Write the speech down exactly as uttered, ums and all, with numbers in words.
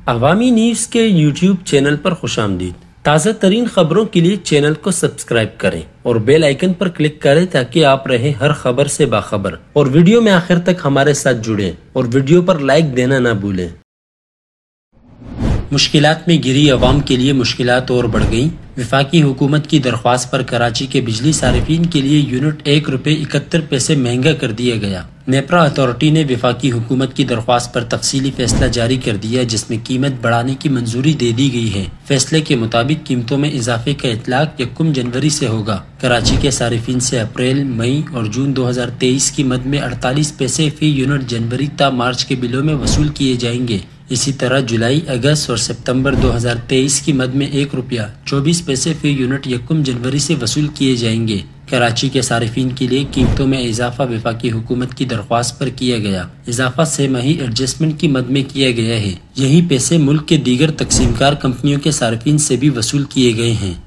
عوامی نیوز کے YouTube channel پر خوش آمدید۔ تازہ ترین خبروں کے لیے چینل کو سبسکرائب کریں اور بیل آئیکن پر کلک کریں تاکہ آپ رہیں ہر خبر سے باخبر، اور ویڈیو میں آخر تک ہمارے ساتھ جڑیں اور ویڈیو پر لائک دینا نہ بھولیں۔ مشکلات میں گھری عوام کے لیے مشکلات اور بڑھ گئیں۔ وفاقی حکومت کی درخواست پر کراچی کے بجلی صارفین کے لیے یونٹ ایک روپے اکہتر پیسے مہنگا کر دیا گیا۔ نیپرا اتھارٹی نے وفاقی حکومت کی درخواست پر تفصیلی فیصلہ جاری کر دیا جس میں قیمت بڑھانے کی منظوری دے دی گئی ہے۔ فیصلے کے مطابق قیمتوں میں اضافے کا اطلاق یکم جنوری سے ہوگا۔ کراچی کے صارفین سے اپریل، مئی اور جون دو ہزار تیئیس کی مد میں اڑتالیس پیسے فی یونٹ جنوری تا مارچ کے بلوں میں وصول کیے جائیں گے۔ اسی طرح جولائی، اگست اور ستمبر دو ہزار تیئیس کی مد میں ایک روپیہ چوبیس پیسے فی یونٹ یکم جنوری سے وصول کیے جائیں گے۔ کراچی کے صارفین کے لیے قیمتوں میں اضافہ وفاقی حکومت کی درخواست پر کیا گیا۔ اضافہ سہ ماہی ایڈجسٹمنٹ کی مد میں کیا گیا ہے۔ یہی پیسے ملک کے دیگر تقسیم کار کمپنیوں کے صارفین سے بھی وصول کیے گئے ہیں۔